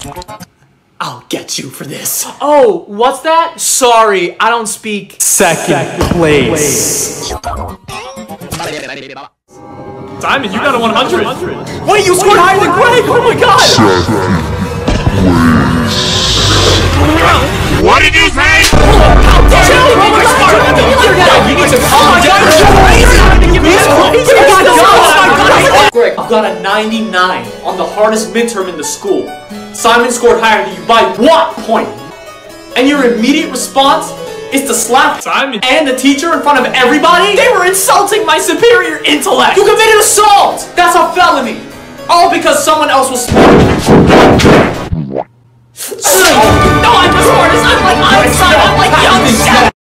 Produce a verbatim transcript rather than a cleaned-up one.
I'll get you for this. Oh, what's that? Sorry, I don't speak Second place. Simon, you got a one hundred. Wait, you scored higher than Greg! Oh my god! What did you say? Greg, I've got a ninety-nine on the hardest midterm in the school. Simon scored higher than you by what point? And your immediate response is to slap Simon and the teacher in front of everybody? They were insulting my superior intellect! You committed assault! That's a felony! All because someone else was smart. No, I'm the smartest! I'm like Einstein! I'm like young